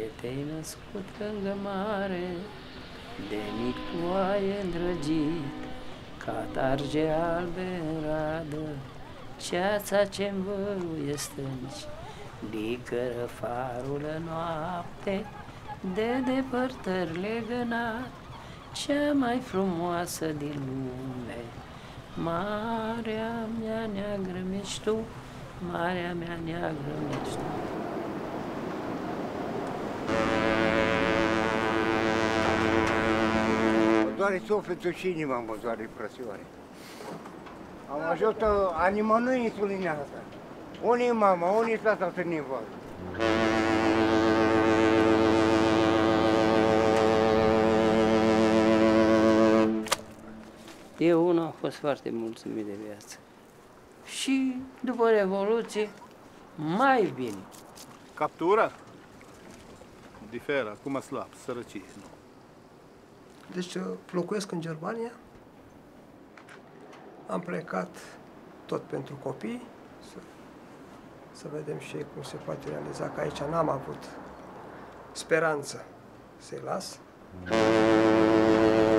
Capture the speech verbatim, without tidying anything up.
te-ai născut lângă mare, de mic tu ai îndrăgit, ca targe albe în radă, ceața ce-mi vâruie stânci, licără farul în noapte, de depărtări legănat, cea mai frumoasă din lume. Marea mea neagră mi-ești tu, marea mea neagră mi-ești tu. Mă doare sufletul și inima, mă doare, frățioare. Am ajuns a nimănui insulina asta. Unii mama, unii tata să ne vadă. Eu unul am fost foarte mulțumit de viață. Și după Revoluție, mai bine. Captura? Diferă, acum slab, sărăcie. Deci locuiesc în Germania. Am plecat tot pentru copii, să, să vedem și cum se poate realiza, că aici n-am avut speranță să-i las.